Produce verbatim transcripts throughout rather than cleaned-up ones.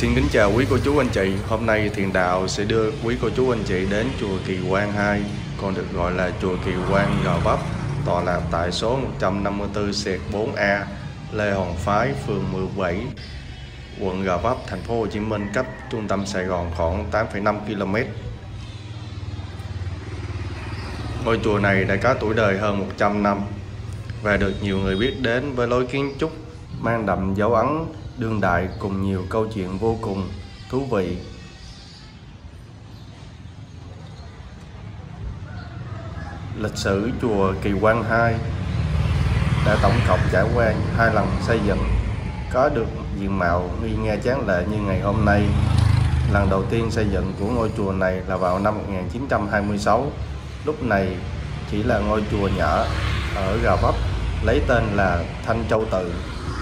Xin kính chào quý cô chú anh chị. Hôm nay Thiện Đạo sẽ đưa quý cô chú anh chị đến chùa Kỳ Quan hai, còn được gọi là chùa Kỳ Quan Gò Vấp, tọa lạc tại số một trăm năm mươi tư bốn A Lê Hồng Phái, phường mười bảy, quận Gò Vấp, thành phố Hồ Chí Minh, cách trung tâm Sài Gòn khoảng tám phẩy năm ki lô mét. Ngôi chùa này đã có tuổi đời hơn một trăm năm và được nhiều người biết đến với lối kiến trúc mang đậm dấu ấn đương đại cùng nhiều câu chuyện vô cùng thú vị. Lịch sử chùa Kỳ Quan hai đã tổng cộng trải qua hai lần xây dựng, có được diện mạo uy nga tráng lệ như ngày hôm nay. Lần đầu tiên xây dựng của ngôi chùa này là vào năm một nghìn chín trăm hai mươi sáu. Lúc này chỉ là ngôi chùa nhỏ ở Gò Vấp, lấy tên là Thanh Châu Tự.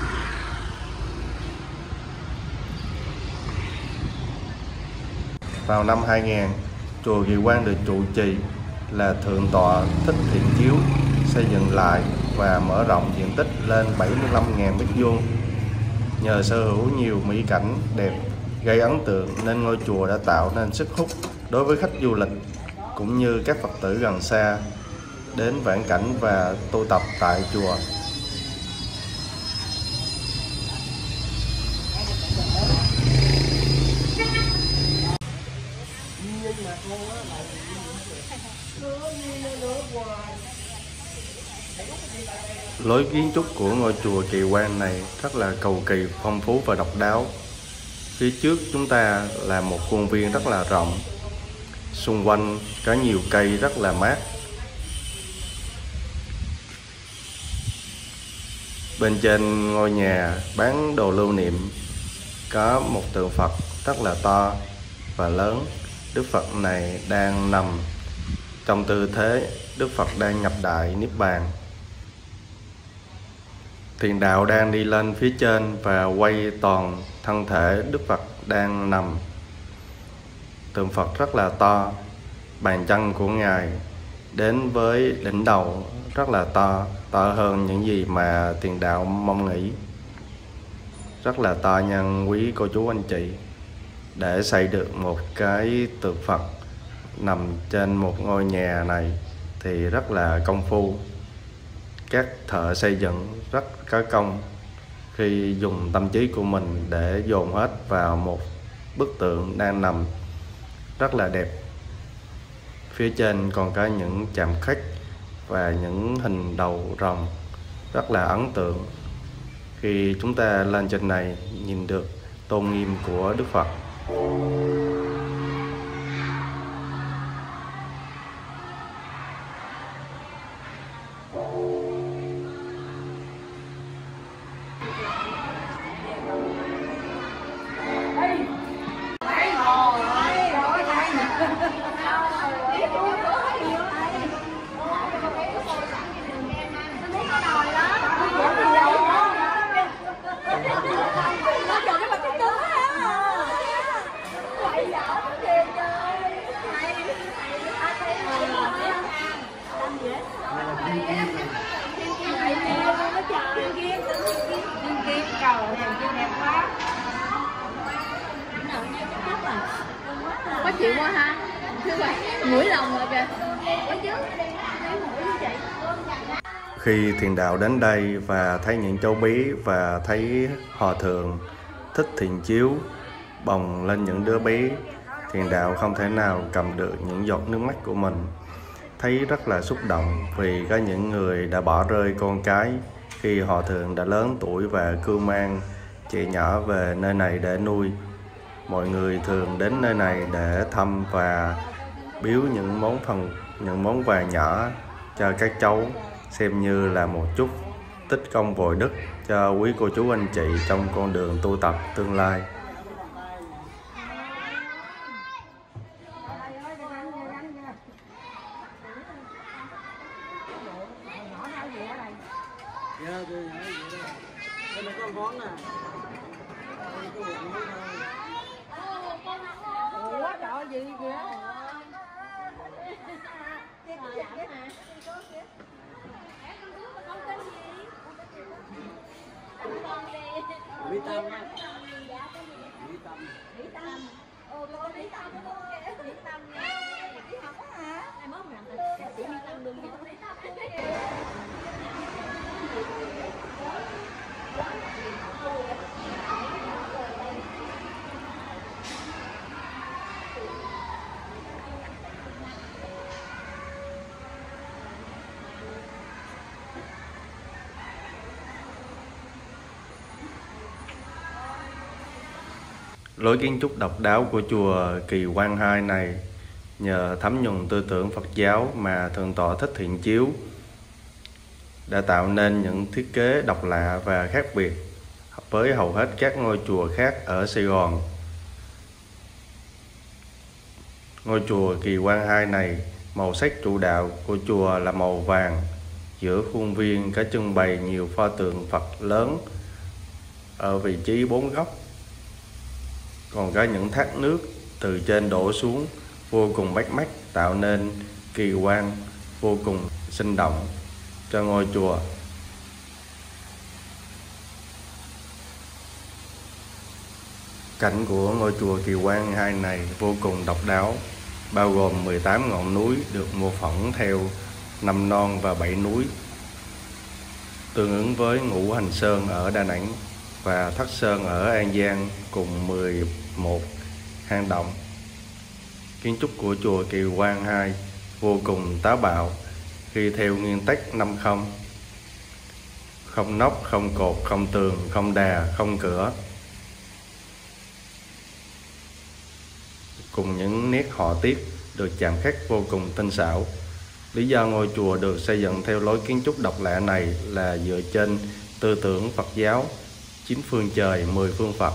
Vào năm hai nghìn, chùa Kỳ Quan được trụ trì là Thượng tọa Thích Thiện Chiếu xây dựng lại và mở rộng diện tích lên bảy mươi lăm nghìn mét vuông. Nhờ sở hữu nhiều mỹ cảnh đẹp gây ấn tượng nên ngôi chùa đã tạo nên sức hút đối với khách du lịch cũng như các Phật tử gần xa đến vãn cảnh và tu tập tại chùa. Lối kiến trúc của ngôi chùa Kỳ Quan này rất là cầu kỳ, phong phú và độc đáo. Phía trước chúng ta là một khuôn viên rất là rộng, xung quanh có nhiều cây rất là mát. Bên trên ngôi nhà bán đồ lưu niệm có một tượng Phật rất là to và lớn. Đức Phật này đang nằm trong tư thế Đức Phật đang nhập đại Niết Bàn. Thiện Đạo đang đi lên phía trên và quay toàn thân thể Đức Phật đang nằm. Tượng Phật rất là to, bàn chân của Ngài đến với đỉnh đầu rất là to, to hơn những gì mà Thiện Đạo mong nghĩ. Rất là to nhân quý cô chú anh chị. Để xây được một cái tượng Phật nằm trên một ngôi nhà này thì rất là công phu. Các thợ xây dựng rất có công khi dùng tâm trí của mình để dồn hết vào một bức tượng đang nằm rất là đẹp. Phía trên còn có những chạm khắc và những hình đầu rồng rất là ấn tượng. Khi chúng ta lên trên này nhìn được tôn nghiêm của Đức Phật. Có chịu quá ha, mũi lòng rồi kìa. Khi Thiện Đạo đến đây và thấy những cháu bí và thấy Hòa Thượng Thích Thiện Chiếu bồng lên những đứa bé, Thiện Đạo không thể nào cầm được những giọt nước mắt của mình. Thấy rất là xúc động vì có những người đã bỏ rơi con cái khi Hòa Thượng đã lớn tuổi và cưu mang trẻ nhỏ về nơi này để nuôi. Mọi người thường đến nơi này để thăm và biếu những món phần những món quà nhỏ cho các cháu, xem như là một chút tích công bồi đức cho quý cô chú anh chị trong con đường tu tập tương lai. Vitamin. Vitamin. Lý Tâm. Ồ, con Lý Tâm luôn kìa. Lý Tâm nha. Đi học á hả? Ai mới không làm ta? Chỉ Lý Tâm luôn nha. Lý Tâm luôn kìa. Lối kiến trúc độc đáo của chùa Kỳ Quan hai này nhờ thấm nhuần tư tưởng Phật giáo mà Thượng tọa Thích Thiện Chiếu đã tạo nên những thiết kế độc lạ và khác biệt với hầu hết các ngôi chùa khác ở Sài Gòn. Ngôi chùa Kỳ Quan hai này, màu sắc chủ đạo của chùa là màu vàng. Giữa khuôn viên có trưng bày nhiều pho tượng Phật lớn ở vị trí bốn góc. Còn có những thác nước từ trên đổ xuống vô cùng bắt mắt, tạo nên kỳ quan vô cùng sinh động cho ngôi chùa. Cảnh của ngôi chùa Kỳ Quan hai này vô cùng độc đáo, bao gồm mười tám ngọn núi được mô phỏng theo năm non và bảy núi, tương ứng với Ngũ Hành Sơn ở Đà Nẵng và Thất Sơn ở An Giang, cùng mười một hang động. Kiến trúc của chùa Kỳ Quan hai vô cùng táo bạo khi theo nguyên tắc năm không: không nóc, không cột, không tường, không đà, không cửa, cùng những nét họa tiết được chạm khắc vô cùng tinh xảo. Lý do ngôi chùa được xây dựng theo lối kiến trúc độc lạ này là dựa trên tư tưởng Phật giáo chín phương trời, mười phương Phật.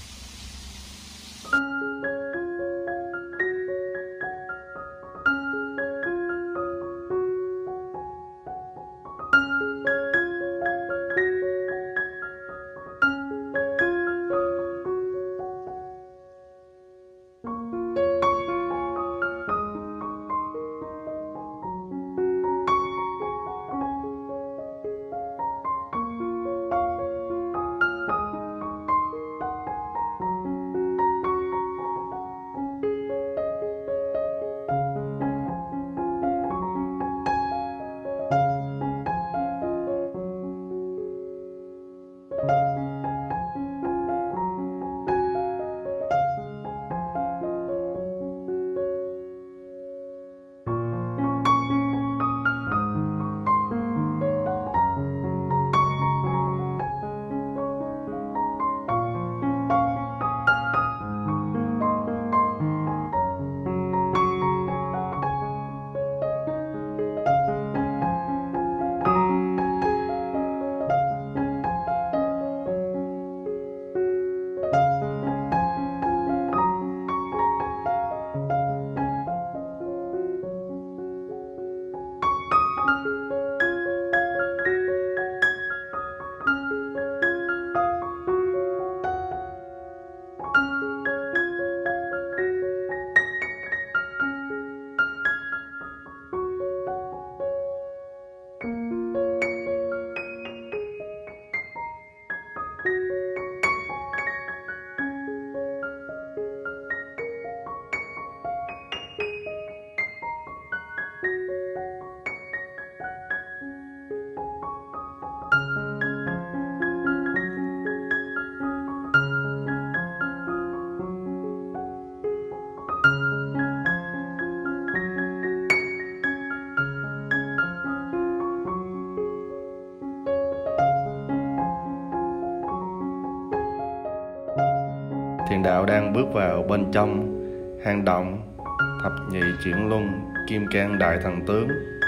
Thiền đạo đang bước vào bên trong hang động Thập Nhị Chuyển Luân Kim Cang Đại Thần Tướng.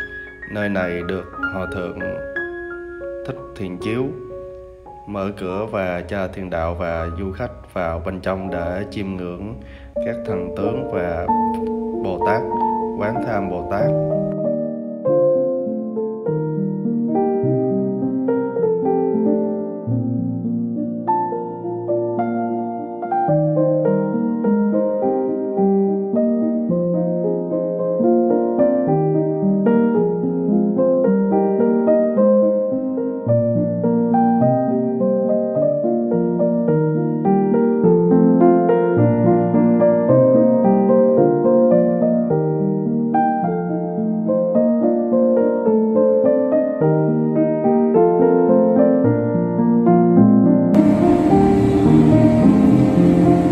Nơi này được Hòa Thượng Thích Thiện Chiếu mở cửa và cho thiền đạo và du khách vào bên trong để chiêm ngưỡng các thần tướng và Bồ Tát, Quán Tham Bồ Tát.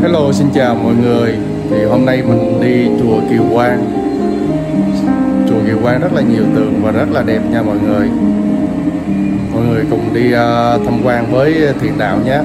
Hello, xin chào mọi người. Thì hôm nay mình đi chùa Kiều Quang. Chùa Kiều Quang rất là nhiều tường và rất là đẹp nha mọi người. Mọi người cùng đi uh, tham quan với Thiện Đạo nhé.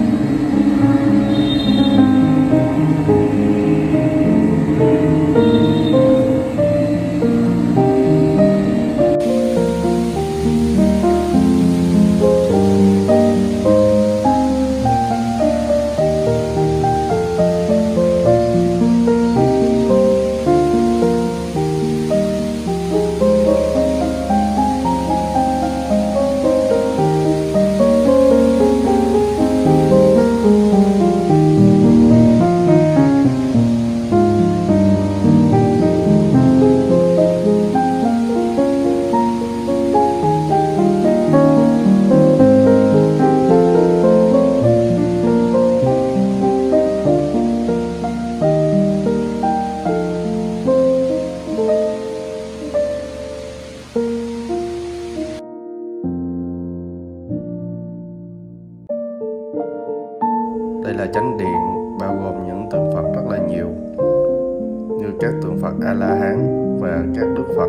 Đây là chánh điện bao gồm những tượng Phật rất là nhiều, như các tượng Phật A La Hán và các đức Phật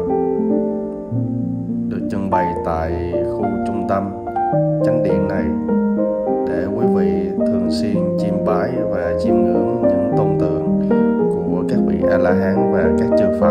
được trưng bày tại khu trung tâm chánh điện này để quý vị thường xuyên chiêm bái và chiêm ngưỡng những tôn tượng của các vị A La Hán và các chư Phật.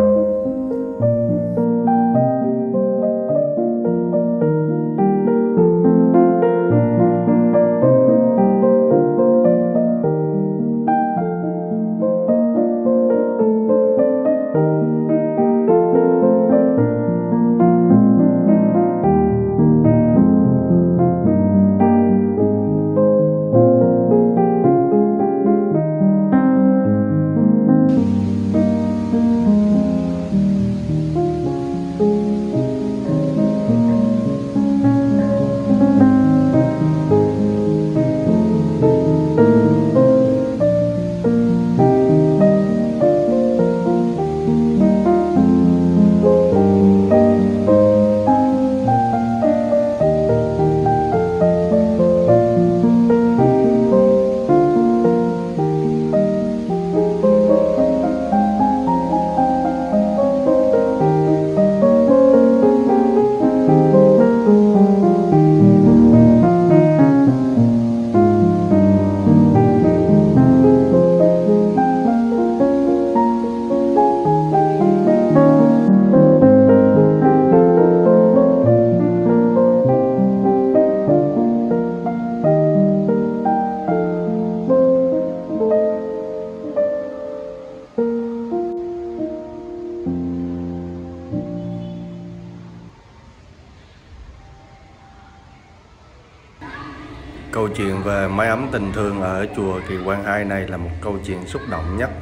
Câu chuyện về mái ấm tình thương ở chùa Kỳ Quan hai này là một câu chuyện xúc động nhất.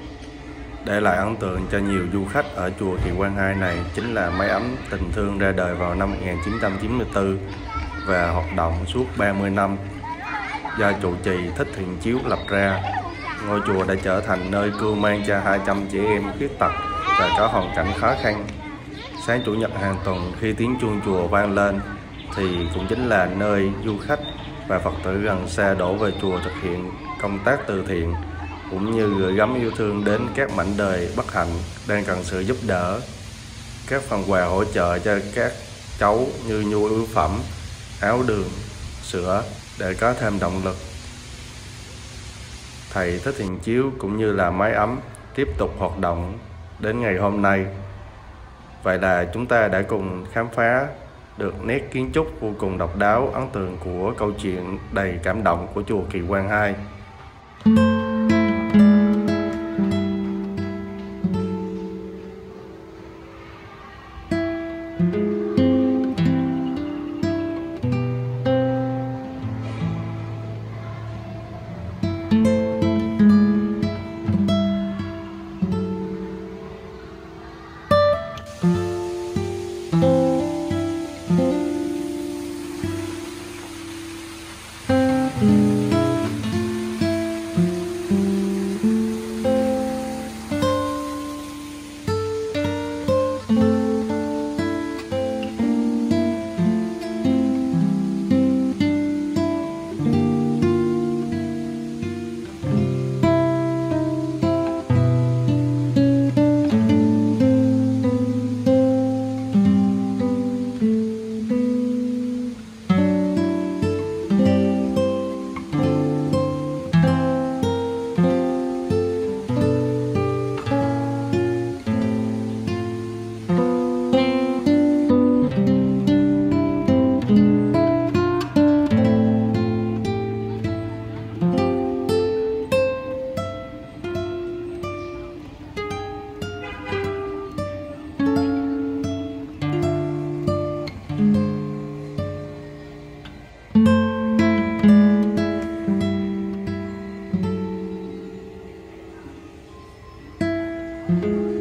Để lại ấn tượng cho nhiều du khách ở chùa Kỳ Quan hai này chính là mái ấm tình thương ra đời vào năm một nghìn chín trăm chín mươi tư và hoạt động suốt ba mươi năm do trụ trì Thích Thiện Chiếu lập ra. Ngôi chùa đã trở thành nơi cưu mang cho hai trăm trẻ em khuyết tật và có hoàn cảnh khó khăn. Sáng chủ nhật hàng tuần khi tiếng chuông chùa vang lên thì cũng chính là nơi du khách và Phật tử gần xa đổ về chùa thực hiện công tác từ thiện, cũng như gửi gắm yêu thương đến các mảnh đời bất hạnh đang cần sự giúp đỡ. Các phần quà hỗ trợ cho các cháu như nhu yếu phẩm, áo đường, sữa để có thêm động lực. Thầy Thích Thiện Chiếu cũng như là mái ấm tiếp tục hoạt động đến ngày hôm nay. Vậy là chúng ta đã cùng khám phá được nét kiến trúc vô cùng độc đáo, ấn tượng của câu chuyện đầy cảm động của chùa Kỳ Quan hai. Thank you.